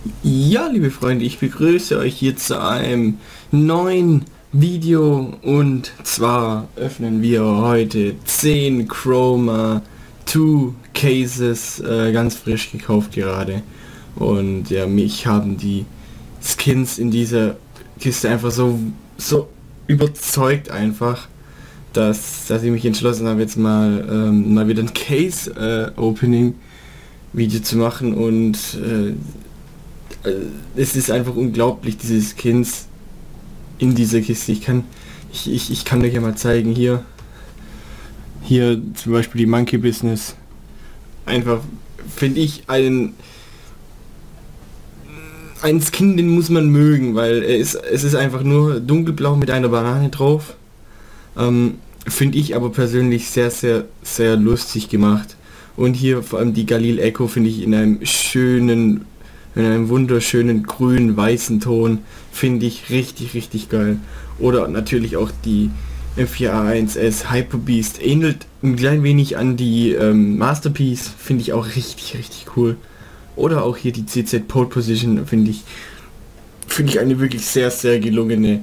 Ja, liebe Freunde, ich begrüße euch hier zu einem neuen Video, und zwar öffnen wir heute 10 Chroma 2 Cases, ganz frisch gekauft gerade. Und ja, mich haben die Skins in dieser Kiste einfach so überzeugt einfach, dass ich mich entschlossen habe, jetzt mal wieder ein Case Opening Video zu machen. Und es ist einfach unglaublich, diese Skins in dieser Kiste. Ich kann euch ja mal zeigen, hier zum Beispiel die Monkey Business. Einfach, finde ich, ein Skin, den muss man mögen, weil es ist einfach nur dunkelblau mit einer Banane drauf. Finde ich aber persönlich sehr, sehr, sehr lustig gemacht. Und hier vor allem die Galil Echo finde ich in einem wunderschönen grün-weißen Ton, finde ich richtig, richtig geil. Oder natürlich auch die M4A1S Hyper Beast, ähnelt ein klein wenig an die Masterpiece, finde ich auch richtig, richtig cool. Oder auch hier die CZ Pole Position, finde ich eine wirklich sehr, sehr gelungene,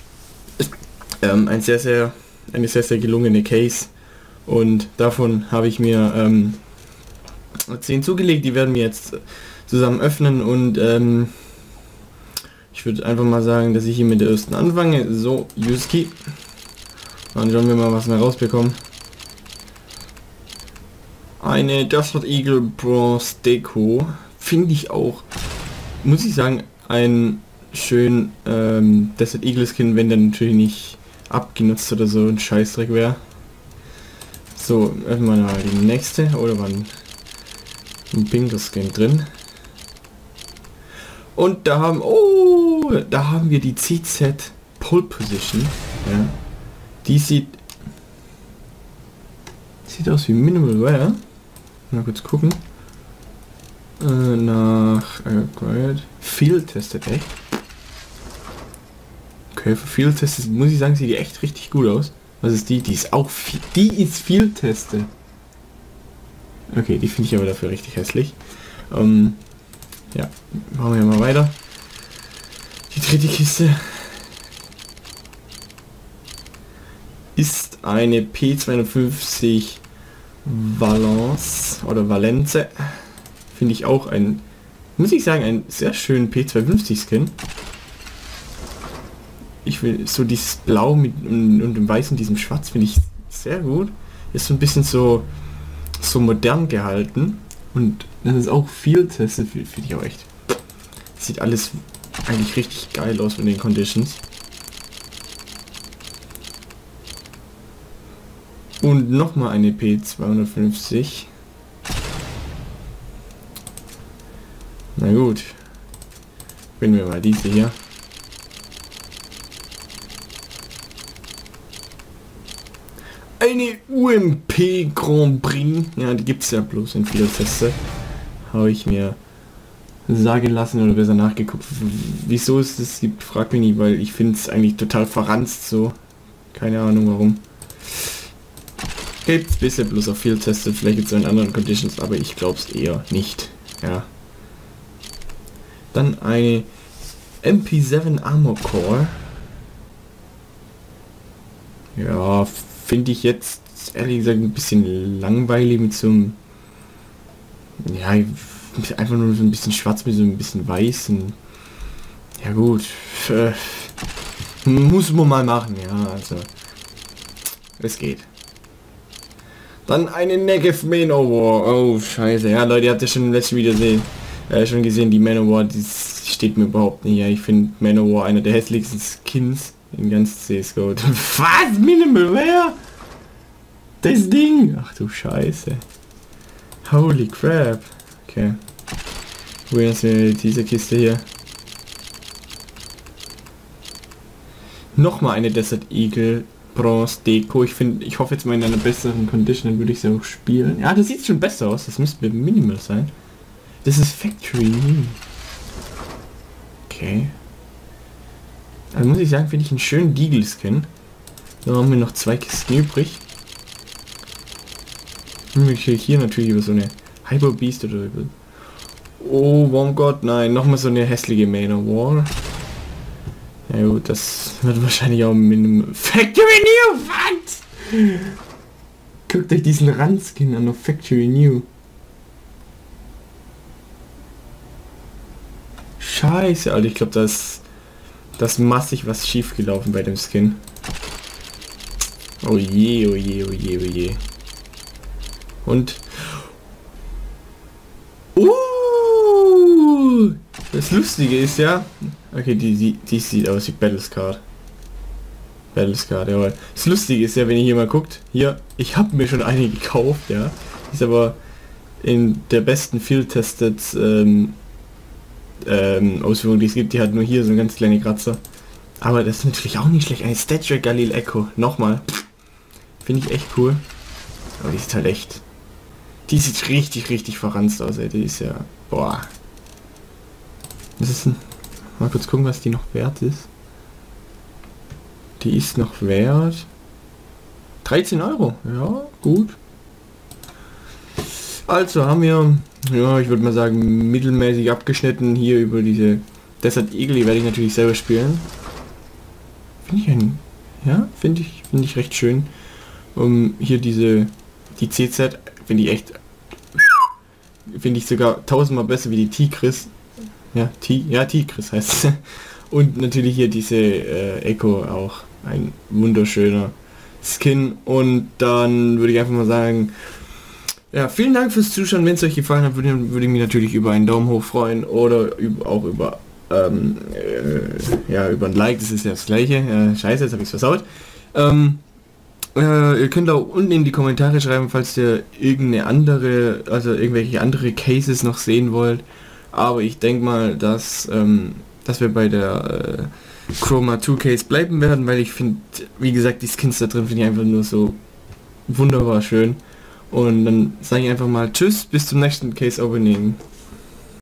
eine sehr, sehr gelungene Case. Und davon habe ich mir 10 zugelegt, die werden wir jetzt zusammen öffnen. Und ich würde einfach mal sagen, dass ich hier mit der ersten anfange. So, Yusuke. Dann schauen wir mal, was wir rausbekommen. Eine Desert Eagle Bronze Deko. Finde ich auch, muss ich sagen, ein schön Desert Eagle Skin, wenn der natürlich nicht abgenutzt oder so ein Scheißdreck wäre. So, öffnen wir mal die nächste. Oder war ein pinker Skin drin. Und da haben wir die CZ Pole Position. Ja. Die sieht aus wie Minimal Wear. Mal kurz gucken. Nach Field Tested, echt. Okay, für Field Tested muss ich sagen, sieht die echt richtig gut aus. Was ist die? Die ist Field Tested. Okay, die finde ich aber dafür richtig hässlich. Ja, machen wir mal weiter. Die dritte Kiste ist eine P250 Valence oder Valence. Finde ich auch muss ich sagen, ein sehr schönen P250 Skin. Ich will so dieses Blau und dem Weiß und diesem Schwarz finde ich sehr gut. Ist so ein bisschen so modern gehalten. Und das ist auch viel testet, finde ich auch echt. Sieht alles eigentlich richtig geil aus von den Conditions. Und nochmal eine P250. Na gut. Nehmen wir mal diese hier. Eine UMP Grand Prix. Ja, die gibt es ja bloß in vieler Teste. Habe ich mir sagen lassen oder besser nachgeguckt. Wieso es das gibt, frag mich nicht, weil ich finde es eigentlich total verranzt so. Keine Ahnung warum. Gibt es bisher bloß auf viel Testet, vielleicht gibt es in anderen Conditions, aber ich glaube es eher nicht. Ja. Dann eine MP7 Armor Core. Ja, finde ich jetzt ehrlich gesagt ein bisschen langweilig mit so einem, ja, einfach nur so ein bisschen schwarz mit so ein bisschen weiß. Und ja gut, muss man mal machen, ja, also es geht. Dann eine Negev Manowar. Oh scheiße, ja Leute, ihr habt ja schon im letzten Video schon gesehen, die Manowar, die steht mir überhaupt nicht. Ja, ich finde Manowar einer der hässlichsten Skins in ganz CSGO. Was? Minimal Wear? Das Ding? Ach du Scheiße. Holy crap. Okay. Wo ist diese Kiste hier? Nochmal eine Desert Eagle Bronze Deko. Ich hoffe jetzt mal in einer besseren Condition, dann würde ich sie auch spielen. Ja, das sieht schon besser aus. Das müsste Minimal sein. Das ist Factory. Okay. Also muss ich sagen, finde ich einen schönen Deagle Skin. Dann haben wir noch 2 Kisten übrig. Hier natürlich über so eine Hyper Beast oder über Oh, warum Gott, nein, nochmal so eine hässliche Manor Wall. Ja gut, das wird wahrscheinlich auch mit einem Factory New. Was? Guckt euch diesen Randskin an, auf Factory New. Scheiße, Alter, ich glaube, da ist massig was schief gelaufen bei dem Skin. Oh je, oh je, oh je, oh je. Und... Das Lustige ist ja... Okay, die sieht aus wie Battlescard. Battlescard, jawohl. Das Lustige ist ja, wenn ihr hier mal guckt, hier, ich habe mir schon eine gekauft, ja. Ist aber in der besten Field-Tested Ausführung, die es gibt, die hat nur hier so eine ganz kleine Kratzer. Aber das ist natürlich auch nicht schlecht. Eine Statue Galil Echo. Nochmal. Finde ich echt cool. Aber die ist halt echt... Die sieht richtig, richtig verranzt aus, ey. Die ist ja... Boah. Was ist denn... Mal kurz gucken, was die noch wert ist. Die ist noch wert... 13 Euro. Ja, gut. Also haben wir... Ja, ich würde mal sagen, mittelmäßig abgeschnitten hier über diese... Desert Eagle, die werde ich natürlich selber spielen. Finde ich ein... Ja, finde ich recht schön. Hier die CZ finde ich echt... Finde ich sogar tausendmal besser wie die Tigris. Ja, Tigris heißt es. Und natürlich hier diese Echo auch. Ein wunderschöner Skin. Und dann würde ich einfach mal sagen... Ja, vielen Dank fürs Zuschauen. Wenn es euch gefallen hat, würde ich mich natürlich über einen Daumen hoch freuen. Oder auch über... ja, über ein Like, das ist ja das gleiche. Scheiße, jetzt habe ich es versaut. Ihr könnt auch unten in die Kommentare schreiben, falls ihr irgendwelche andere Cases noch sehen wollt. Aber ich denke mal, dass wir bei der Chroma 2 Case bleiben werden, weil ich finde, wie gesagt, die Skins da drin finde ich einfach nur so wunderbar schön. Und dann sage ich einfach mal Tschüss, bis zum nächsten Case Opening.